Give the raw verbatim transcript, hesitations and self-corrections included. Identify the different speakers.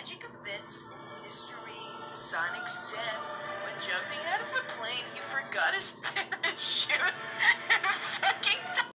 Speaker 1: tragic events in history, Sonic's death, when jumping out of a plane he forgot his